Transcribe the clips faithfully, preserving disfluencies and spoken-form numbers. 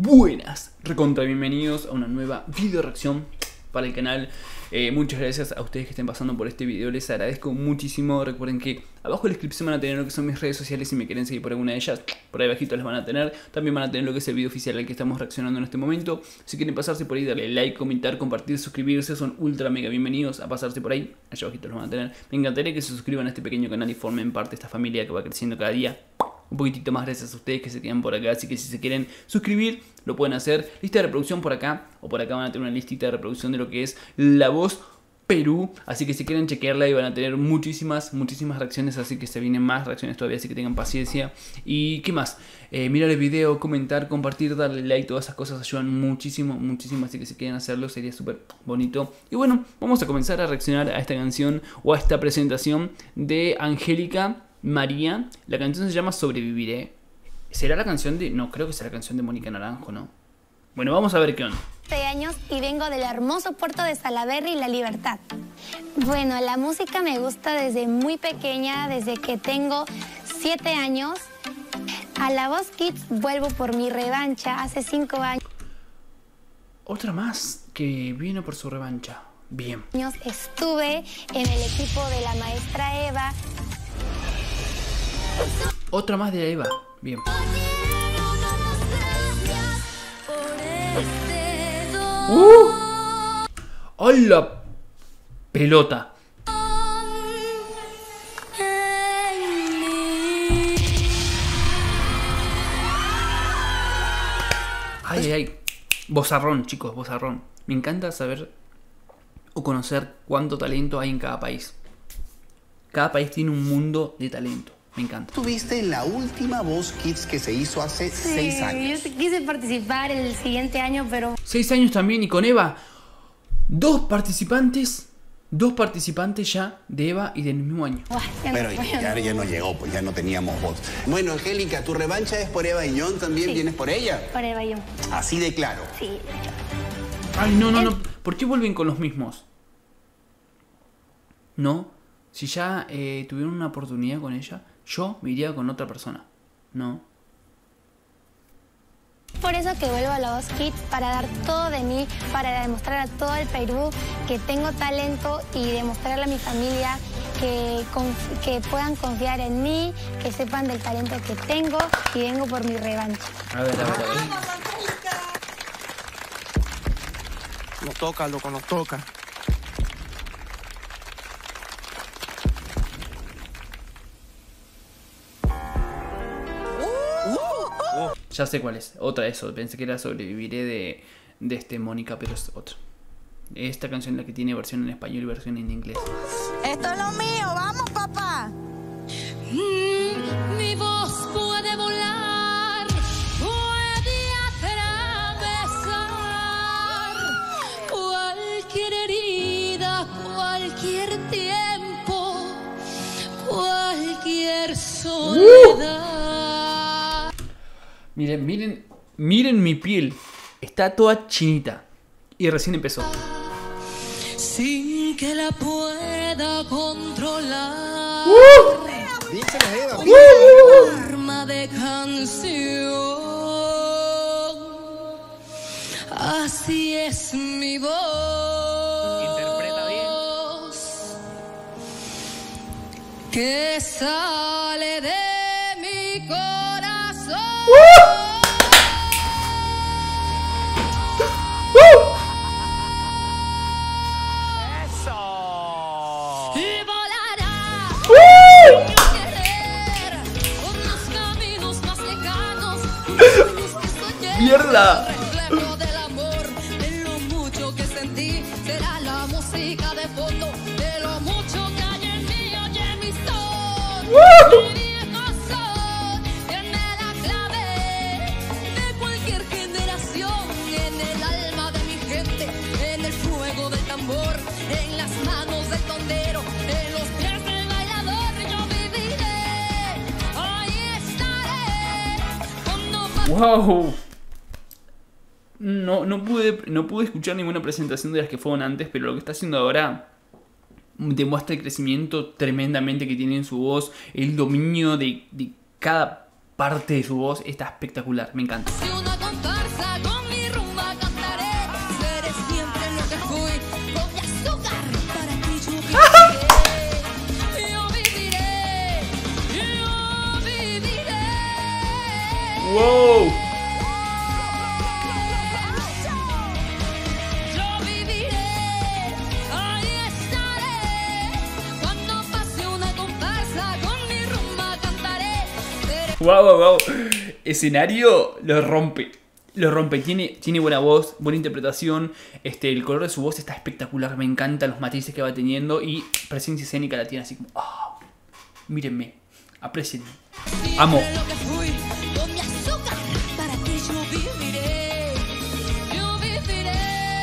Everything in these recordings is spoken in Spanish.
Buenas, recontra bienvenidos a una nueva video reacción para el canal. eh, Muchas gracias a ustedes que estén pasando por este video, les agradezco muchísimo. Recuerden que abajo en la descripción van a tener lo que son mis redes sociales si me quieren seguir por alguna de ellas. Por ahí abajito las van a tener. También van a tener lo que es el video oficial al que estamos reaccionando en este momento. Si quieren pasarse por ahí, darle like, comentar, compartir, suscribirse, son ultra mega bienvenidos a pasarse por ahí. Allá abajito los van a tener. Me encantaría que se suscriban a este pequeño canal y formen parte de esta familia que va creciendo cada día un poquitito más gracias a ustedes que se quedan por acá. Así que si se quieren suscribir, lo pueden hacer. Lista de reproducción por acá, o por acá van a tener una listita de reproducción de lo que es La Voz Perú. Así que si quieren chequearla, y van a tener muchísimas, muchísimas reacciones. Así que se vienen más reacciones todavía, así que tengan paciencia. Y qué más, eh, mirar el video, comentar, compartir, darle like, todas esas cosas ayudan muchísimo, muchísimo. Así que si quieren hacerlo sería súper bonito. Y bueno, vamos a comenzar a reaccionar a esta canción, o a esta presentación de Angélica María. La canción se llama Sobreviviré. ¿Será la canción de...? No, creo que será la canción de Mónica Naranjo, ¿no? Bueno, vamos a ver qué onda. años y vengo del hermoso puerto de Salaberry, La Libertad. Bueno, la música me gusta desde muy pequeña, desde que tengo siete años. A La Voz Kids vuelvo por mi revancha hace cinco años. Otra más que viene por su revancha. Bien. Estuve en el equipo de la maestra Eva. Otra más de Eva. Bien. ¡Uh! ¡Ay, la pelota! Ay, ay, ay. Vozarrón, chicos, vozarrón. Me encanta saber o conocer cuánto talento hay en cada país. Cada país tiene un mundo de talento. Me encanta. Tuviste la última Voz Kids que se hizo hace sí, seis años. Yo quise participar el siguiente año, pero... Seis años también, y con Eva. Dos participantes. Dos participantes ya de Eva y del mismo año. Uah, ya Pero no, ya, ya no llegó, pues ya no teníamos voz. Bueno, Angélica, ¿tu revancha es por Eva y John? ¿También sí. vienes por ella? Por Eva y yo. Así de claro. Sí. Ay, no, no, no. ¿Por qué vuelven con los mismos? No. Si ya eh, tuvieron una oportunidad con ella, yo me iría con otra persona. No. Por eso que vuelvo a La Voz Kids, para dar todo de mí, para demostrar a todo el Perú que tengo talento y demostrarle a mi familia que, que puedan confiar en mí, que sepan del talento que tengo, y vengo por mi revancha. A ver, a ver, a ver. Nos toca, loco, nos toca. Ya sé cuál es. Otra eso. Pensé que era Sobreviviré de, de este Mónica, pero es otra. Esta canción es la que tiene versión en español y versión en inglés. Esto es lo mío, vamos, papá. Mm, mi voz puede volar, puede atravesar cualquier herida, cualquier tiempo, cualquier soledad. Uh. Miren, miren, miren mi piel. Está toda chinita. Y recién empezó. Sin que la pueda controlar. ¡Uh! Dísela, Eva. ¡Uh! Forma de canción. Así es mi voz. Interpreta bien. Que sale de mi corazón. ¡Uh! Y volará ¡Uh! querer por los caminos más lejanos, los sueños que soñé. ¡Mierda! Reflejo del amor, de lo mucho que sentí, será la música de fondo, de lo mucho que hay en mí, oye mi son. ¡Uh! Mi viejo son, tiene la clave de cualquier generación, en el alma de mi gente, en el fuego del tambor, en las manos del tondero, en los pies del bailador, yo viviré, ahí estaré, cuando pase. ¡Wow! No, no, pude, no pude escuchar ninguna presentación de las que fueron antes, pero lo que está haciendo ahora demuestra el crecimiento tremendamente que tiene en su voz, el dominio de, de cada parte de su voz está espectacular, me encanta. Si una comparsa, con mi rumba cantaré. Seré siempre lo que fui, con mi azúcar. Para ti yo viviré, yo viviré, yo viviré. ¡Wow! Yo viviré, ahí estaré. Cuando pase una comparsa, con mi rumba cantaré. Seré ¡Wow, wow, wow! Escenario lo rompe. Lo rompe. Tiene, tiene buena voz, buena interpretación. Este, el color de su voz está espectacular. Me encantan los matices que va teniendo. Y presencia escénica la tiene así como... ¡Oh! Mírenme. Aprecienme. Amo. siempre lo que fui, con mi azúcar. Para ti yo viviré, yo viviré.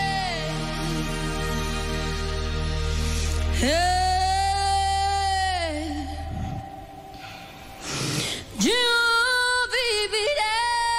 Eh, Yo viviré.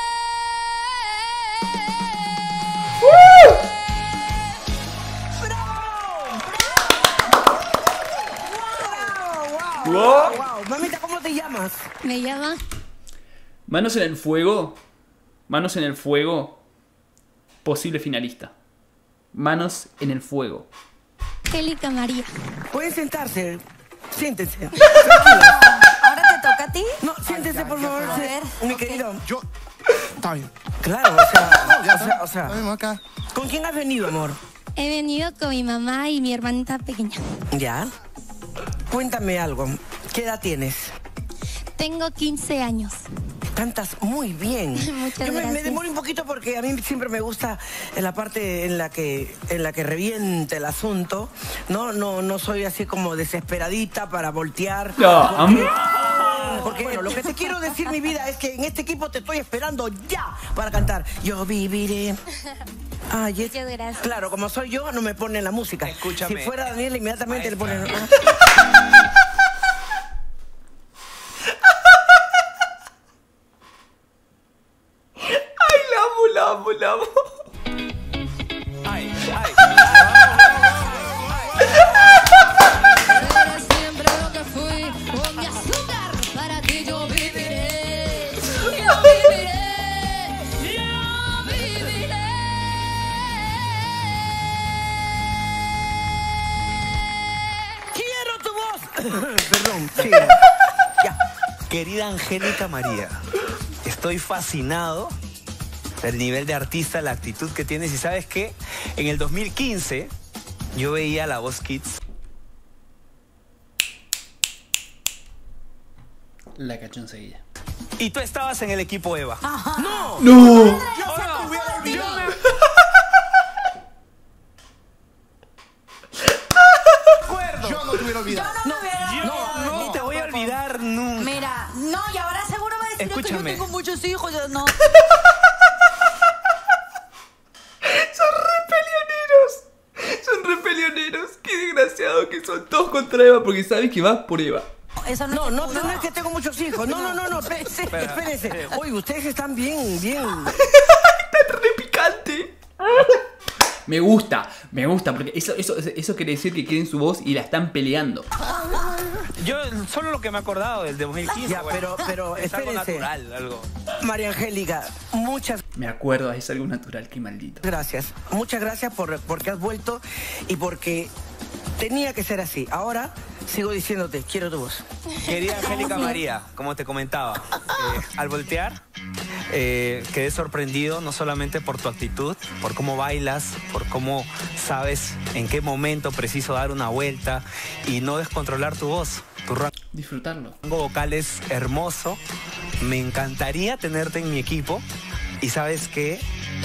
¡Wow! Wow, mamita, ¿cómo te llamas? Me llama Manos en el fuego. Manos en el fuego. Posible finalista. Manos en el fuego. Angélica María. Pueden sentarse. Siéntense. ¿Ahora te toca a ti? No, siéntense, por favor. A ver, Mi ok. querido. Yo. Está bien. Claro, o sea, o sea, o sea. Venimos acá. ¿Con quién has venido, amor? He venido con mi mamá y mi hermanita pequeña. ¿Ya? Cuéntame algo. ¿Qué edad tienes? Tengo quince años. Cantas muy bien. Muchas Yo me, me gracias. demoro un poquito porque a mí siempre me gusta en la parte en la que en la que reviente el asunto. No, no, no soy así como desesperadita para voltear. No, porque, am- porque, bueno, lo que te quiero decir, mi vida, es que en este equipo te estoy esperando ya para cantar. Yo viviré. Ay, es- Muchas gracias. Claro, como soy yo, no me ponen la música. Escúchame. Si fuera Daniel, inmediatamente le ponen. ¡Ay, la amo, la amo, la amo! Ay, ay. Seré siempre lo que fui, con mi azúcar. Para ti yo viviré, yo viviré, yo viviré. ¡Quiero tu voz! Perdón, sí. Ya. Querida Angélica María, estoy fascinado del nivel de artista, la actitud que tienes. Y ¿sabes qué? En el dos mil quince yo veía La Voz Kids. La cachó enseguida. Y tú estabas en el equipo Eva. ¡No! ¡No! Yo no te hubiera olvidado. No, no, No, no te voy a olvidar nunca. Mira, no, y ahora seguro va a decir que yo Escúchame. tengo muchos hijos, yo no. ¡Son re peleoneros! ¡Son re peleoneros! ¡Qué desgraciado que son todos contra Eva! Porque sabes que vas por Eva. Eso no, No, es no, excusa. no es que tengo muchos hijos. No, no, no, no. Espérense. espérense. Oye, ustedes están bien, bien. ¡Está re picante! Me gusta, me gusta, porque eso, eso, eso quiere decir que quieren su voz y la están peleando. Yo solo lo que me he acordado del dos mil quince. Ya, bueno, pero, pero, es algo espérense. natural, algo. María Angélica, muchas Me acuerdo, es algo natural, qué maldito. gracias. Muchas gracias por porque has vuelto y porque tenía que ser así. Ahora sigo diciéndote, quiero tu voz. Querida Angélica María, como te comentaba, eh, al voltear eh, quedé sorprendido no solamente por tu actitud, por cómo bailas, por cómo sabes en qué momento preciso dar una vuelta y no descontrolar tu voz. Tu Disfrutarlo. rango vocal es hermoso. Me encantaría tenerte en mi equipo. Y sabes qué,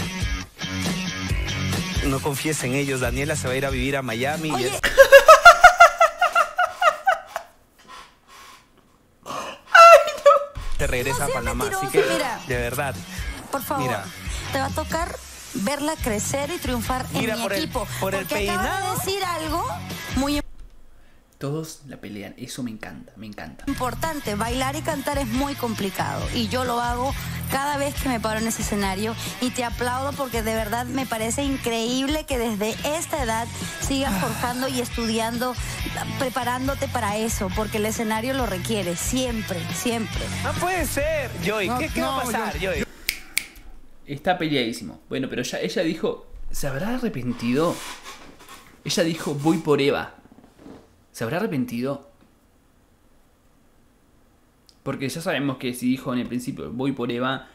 no confíes en ellos. Daniela se va a ir a vivir a Miami. Y es... Te regresa No a seas Panamá. Así mentiroso, que, mira. de verdad, Por favor, Mira. te va a tocar verla crecer y triunfar Mira, en mi por el- equipo. por el porque acaba peinado. de decir algo muy Todos la pelean, eso me encanta, me encanta. importante. Bailar y cantar es muy complicado y yo lo hago cada vez que me paro en ese escenario y te aplaudo porque de verdad me parece increíble que desde esta edad sigas forjando y estudiando, preparándote para eso, porque el escenario lo requiere siempre, siempre. no puede ser. Joy, No, ¿qué, qué no, va a pasar, Joy? Está peleadísimo. Bueno, pero ya, ella dijo, ¿se habrá arrepentido? Ella dijo, voy por Eva. ¿Se habrá arrepentido? Porque ya sabemos que si dijo en el principio, voy por Eva,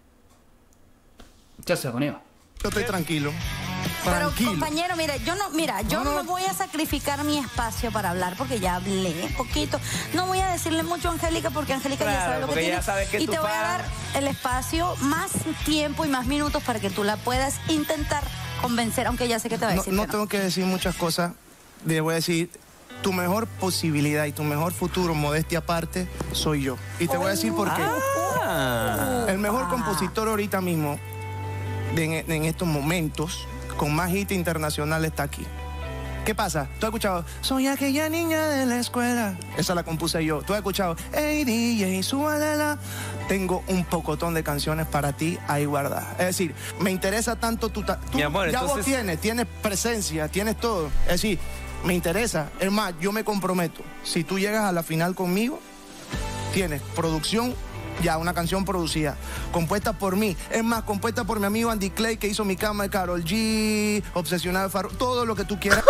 ya se va con Eva. Yo estoy tranquilo. Pero Tranquilo. compañero, mira, yo no, mira, yo no, No, no. voy a sacrificar mi espacio para hablar porque ya hablé poquito. No voy a decirle mucho a Angélica porque Angélica ya Claro, sabe lo que porque tiene. ya sabe que y tu te voy a fan- dar el espacio, más tiempo y más minutos para que tú la puedas intentar convencer, aunque ya sé que te va a No, decir no que no. tengo que decir muchas cosas. Le voy a decir, tu mejor posibilidad y tu mejor futuro, modestia aparte, soy yo. Y te voy a decir por qué. Ah. El mejor compositor ahorita mismo, de en, en estos momentos, con más hit internacional está aquí. ¿Qué pasa? Tú has escuchado, soy aquella niña de la escuela. Esa la compuse yo. Tú has escuchado, hey D J, súbalela. Tengo un pocotón de canciones para ti ahí guardadas. Es decir, me interesa tanto tu... ta- tú Mi amor, ya vos entonces- tienes, tienes presencia, tienes todo. Es decir, me interesa. Es más, yo me comprometo. Si tú llegas a la final conmigo, tienes producción, ya una canción producida, compuesta por mí. Es más, compuesta por mi amigo Andy Clay, que hizo Mi Cama de Karol G, Obsesionado de Faro, todo lo que tú quieras.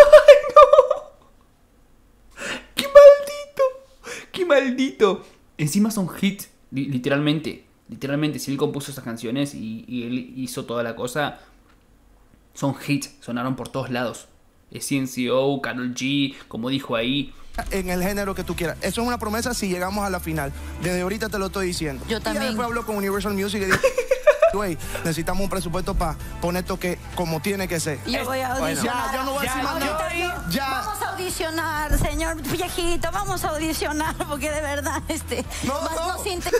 ¡Qué maldito! ¡Qué maldito! Encima son hits, li- literalmente. Literalmente, si él compuso esas canciones y, y él hizo toda la cosa, son hits, sonaron por todos lados. C N C O, Karol G, como dijo ahí. En el género que tú quieras. Eso es una promesa si llegamos a la final. Desde ahorita te lo estoy diciendo. Yo Y también. ya después hablo con Universal Music y digo, güey, necesitamos un presupuesto para poner esto que como tiene que ser. Yo voy a Bueno. audicionar. Ya, ya no voy a decir más Ahorita nada. yo- Ya. Vamos a audicionar, señor viejito, vamos a audicionar, porque de verdad, este... No, más no. nos inter-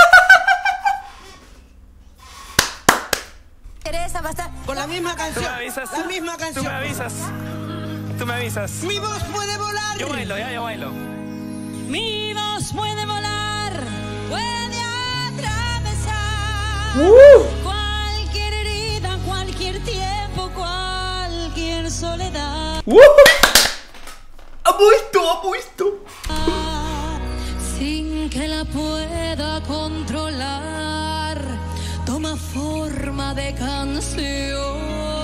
interesa bastante. Con la misma Tú canción. me avisas. La misma Tú canción. me avisas. Tú me avisas. Mi voz puede volar. Yo bailo, ya, yo bailo. Mi voz puede volar, puede atravesar cualquier herida, cualquier tiempo, cualquier soledad. ¡Uh! ¡Amo esto! ¡Amo esto! Sin que la pueda controlar, toma forma de canción.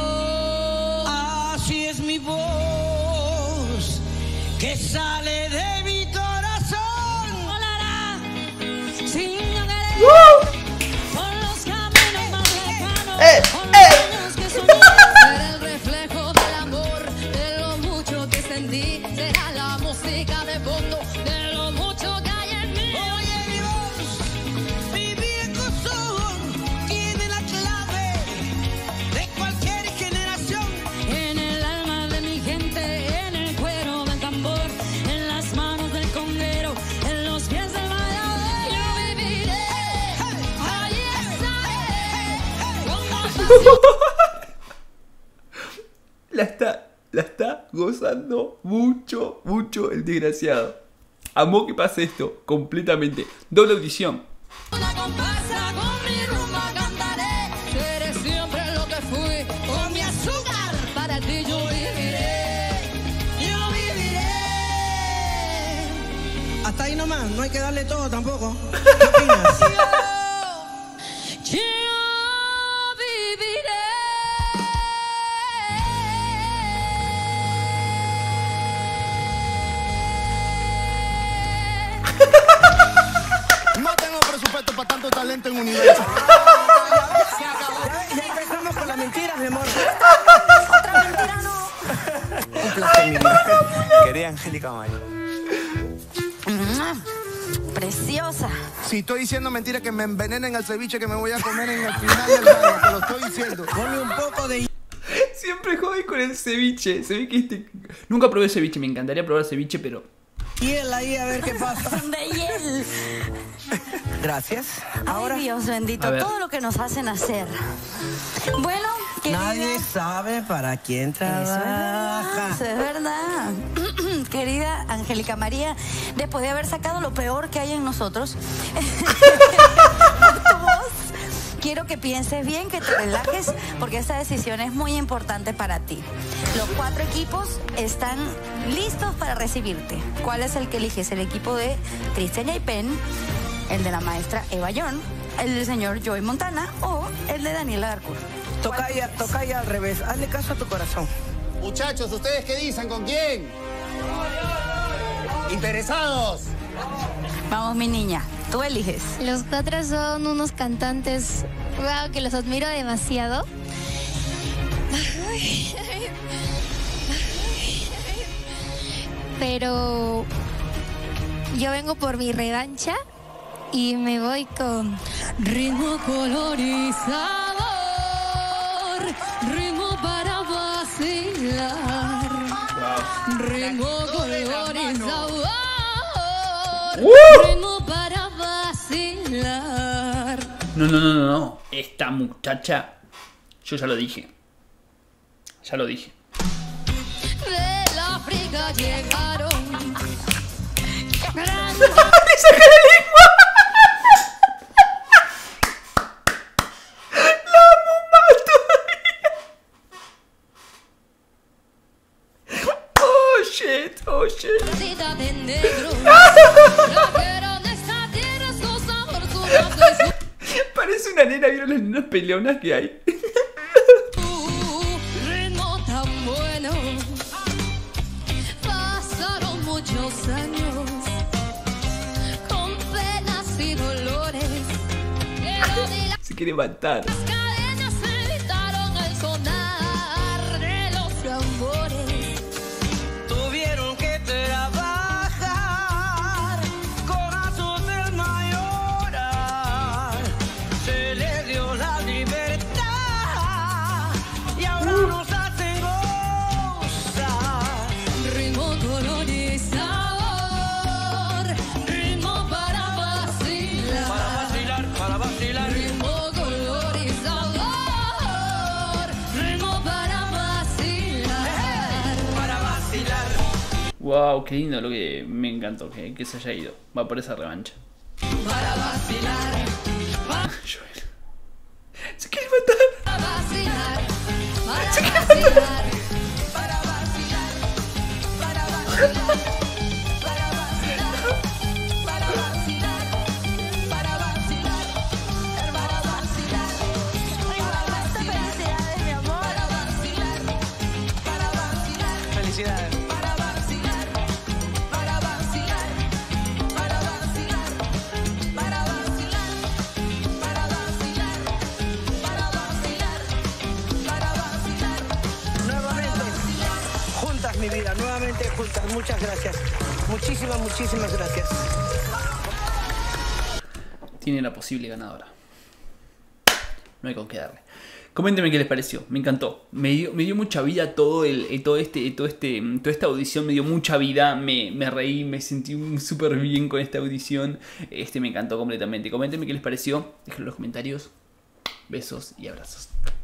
Así es mi voz que sale de mi corazón. Volará sin querer ¡Uh! por los caminos más lejanos, ¡Eh! con los sueños que soñé. Será el reflejo del amor, de lo mucho que sentí. Será la música de fondo, de lo mucho que hay en mí. Oye mi voz, mi viejo son, tiene la clave de cualquier generación. En el alma de mi gente, en el cuero del tambor, en las manos del conguero, en los pies del bailador. Yo viviré, ahí estaré, con más La está, la está gozando mucho, mucho el desgraciado. Amó que pase esto, completamente. Doble audición. una comparsa, con mi rumba cantaré. Seré siempre lo que fui, con mi azúcar. Para ti yo viviré, yo viviré. Hasta ahí nomás, no hay que darle todo tampoco. ¿Qué opinas? Yo, yo viviré. No tengo presupuesto para tanto talento en Universal. Ya, ya empezamos con las mentiras, mi amor. Otra mentira no. Un placer, mi vida. Querida Angélica María. Preciosa. Si estoy diciendo mentira, que me envenenen el ceviche que me voy a comer en el final del baile, te lo estoy diciendo. Ponle un poco de... Siempre jode con el ceviche. Se ve que este... Nunca probé ceviche, me encantaría probar ceviche, pero... hiel ahí a ver qué pasa. De hiel. Gracias. Ahora, Ahora, Dios bendito, A ver. todo lo que nos hacen hacer. Bueno, querida. nadie sabe para quién Eso es verdad, trabaja. eso es verdad. Querida Angélica María, después de haber sacado lo peor que hay en nosotros, tu voz, quiero que pienses bien, que te relajes, porque esta decisión es muy importante para ti. Los cuatro equipos están listos para recibirte. ¿Cuál es el que eliges? El equipo de Cristian Yaipen, el de la maestra Eva Yorn, el del señor Joey Montana o el de Daniela Darcourt. Toca ya, toca ya al revés. Hazle caso a tu corazón. Muchachos, ¿ustedes qué dicen? ¿Con quién? ¿Interesados? Vamos, mi niña, tú eliges. Los cuatro son unos cantantes, wow, que los admiro demasiado. Pero yo vengo por mi revancha y me voy con Ritmo, color y sabor, ritmo para vacilar. Ritmo, color y sabor, ritmo para vacilar. No, no, no, no, no. Esta muchacha, yo ya lo dije. Ya lo dije. Del África llegaron. ¡Le saca la lengua! ¡La amo más todavía! ¡Oh, shit! ¡Oh, shit! Vestida de negro, trajeron esta tierra con sabor, su raza y su Parece una nena, ¿vieron las nenas peleonas que hay? ritmo tan bueno. Pasaron muchos años con penas y dolores. Pero ni las Se quiere matar. cadenas evitaron el sonar de los tambores. Tuvieron que trabajar, corazón del mayoral. Se les dio la libertad y ahora nos hacen gozar. Ritmo, color y sabor, ritmo para vacilar. Para vacilar, para vacilar. Ritmo, color y sabor, ritmo para vacilar. Para vacilar. Wow, qué lindo lo que me encantó que, que se haya ido. Va por esa revancha. Para vacilar, Joel. Se quiere matar. para vacilar, para vacilar, para vacilar, para vacilar, para vacilar, para vacilar, para vacilar, para vacilar. Felicidades, mi amor. Para vacilar, para vacilar, Felicidades. para vacilar, para vacilar, para vacilar, para vacilar, para vacilar, para vacilar, para vacilar. Nuevamente, juntas mi vida, nuevamente juntas. Muchas gracias. Muchísimas, muchísimas gracias. Tiene la posible ganadora. No hay con qué darle. Coméntenme qué les pareció. Me encantó. Me dio, me dio mucha vida todo el, eh, todo este, todo este, toda esta audición. Me dio mucha vida. Me, me reí, me sentí súper bien con esta audición. Este me encantó completamente. Coméntenme qué les pareció. Déjenlo en los comentarios. Besos y abrazos.